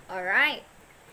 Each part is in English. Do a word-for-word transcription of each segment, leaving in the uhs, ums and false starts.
All right.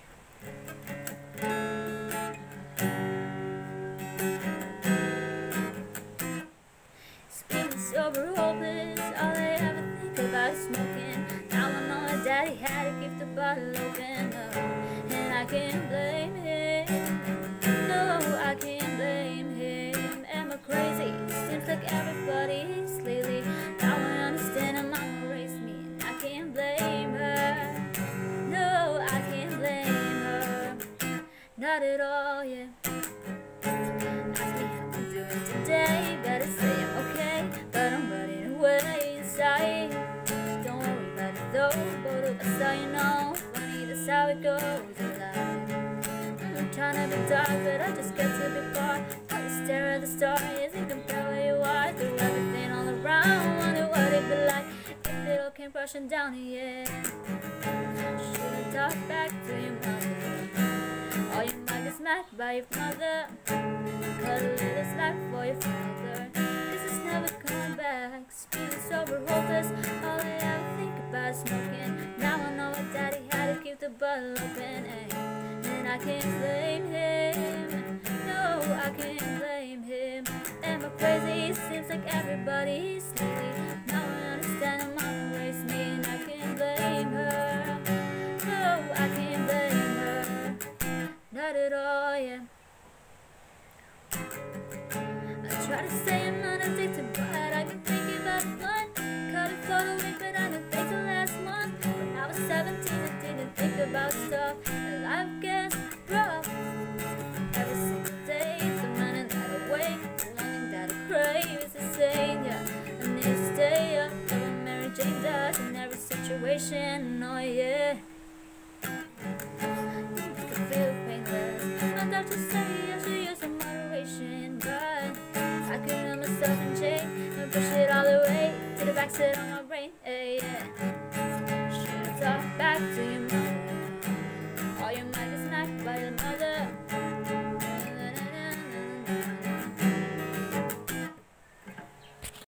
Speaking sober, hopeless, all I ever think about is smoking. Now I know my daddy had to keep the bottle open, oh, and I can't blame him. No, I can't blame him. Am I crazy? Seems like everybody's lately. Now I understand her mama raised me, and I can't blame her. No, I can't blame her. Not at all, yeah. Ask me how I'm doing today. Better say I'm okay, but I'm running away inside. Don't worry about it though, but that's how you know. Funny, that's how it goes in life. I'm trying to be dark, but I just get to be far. While you stare at the stars and compare where you are through everything all around. Wonder what it'd be like if it all came crashing down here. Should've talked back to your mother. Or you might get smacked by your mother. Cut a little slack for your father, cause it's never coming back. Speaking sober, hopeless, all I ever think about is smoking. Now I know my daddy had to keep the bottle open, eh? And I can't blame him. No, I can't blame him. Am I crazy? Seems like everybody's lately. Now I understand how mama raised me, and I can't blame her. No, I can't blame her. Not at all, yeah. I try to say I'm not addicted, but I've been thinking about it blunt. Cut it for the week, but I didn't think the last month. When I was seventeen, I didn't think about stuff, and life gets rough. Every single day, the morning that I wake, the longing that I crave is insane, yeah. I need to stay up, like what Mary Jane does in every situation, oh yeah. You can feel painless. My doctor say I should use some moderation, but I can let myself in chain and push it all the way to the backseat of my brain.